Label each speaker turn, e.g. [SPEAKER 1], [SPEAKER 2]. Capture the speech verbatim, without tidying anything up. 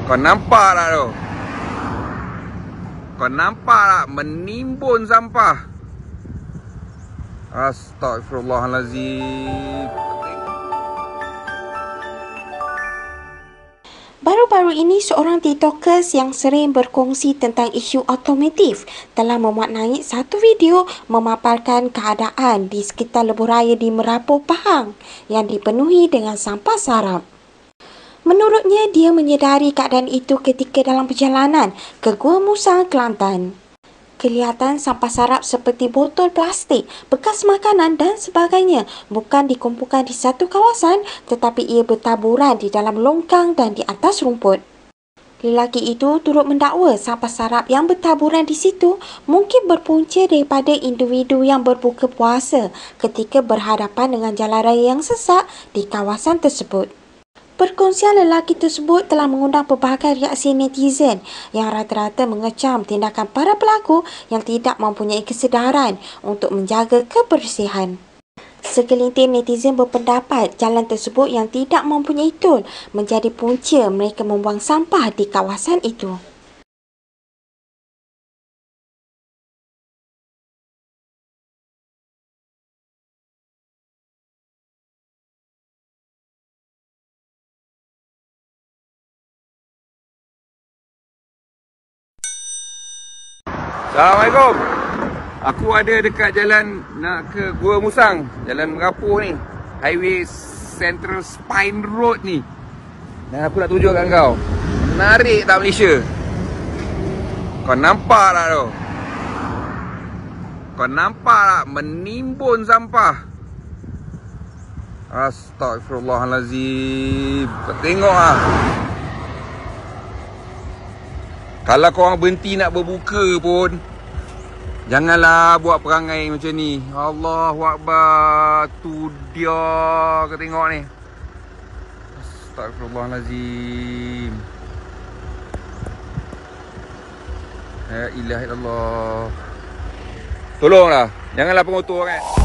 [SPEAKER 1] Kau nampak tak tu? Kau nampak tak menimbun sampah? Astagfirullahalazim.
[SPEAKER 2] Baru-baru ini, seorang TikTokers yang sering berkongsi tentang isu otomotif telah memuat naik satu video memaparkan keadaan di sekitar lebuhraya di Merapu, Pahang yang dipenuhi dengan sampah sarap. Menurutnya, dia menyedari keadaan itu ketika dalam perjalanan ke Gua Musang, Kelantan. Kelihatan sampah sarap seperti botol plastik, bekas makanan dan sebagainya bukan dikumpulkan di satu kawasan, tetapi ia bertaburan di dalam longkang dan di atas rumput. Lelaki itu turut mendakwa sampah sarap yang bertaburan di situ mungkin berpunca daripada individu yang berbuka puasa ketika berhadapan dengan jalan raya yang sesak di kawasan tersebut. Perkongsian lelaki tersebut telah mengundang pelbagai reaksi netizen yang rata-rata mengecam tindakan para pelaku yang tidak mempunyai kesedaran untuk menjaga kebersihan. Segelintir netizen berpendapat jalan tersebut yang tidak mempunyai tol menjadi punca mereka membuang sampah di kawasan itu.
[SPEAKER 1] Assalamualaikum. Aku ada dekat jalan nak ke Gua Musang, Jalan Merapu ni, Highway Central Spine Road ni. Dan aku nak tunjukkan kau, menarik tak Malaysia? Kau nampak tak tu? Kau nampak tak menimbun sampah? Astagfirullahalazim. Kau tengok ah. Kalau korang berhenti nak berbuka pun, janganlah buat perangai macam ni. Allahu Akbar. Tu dia. Kau tengok ni. Astagfirullahalazim. La ilaha illallah. Tolonglah. Janganlah pengotor kan.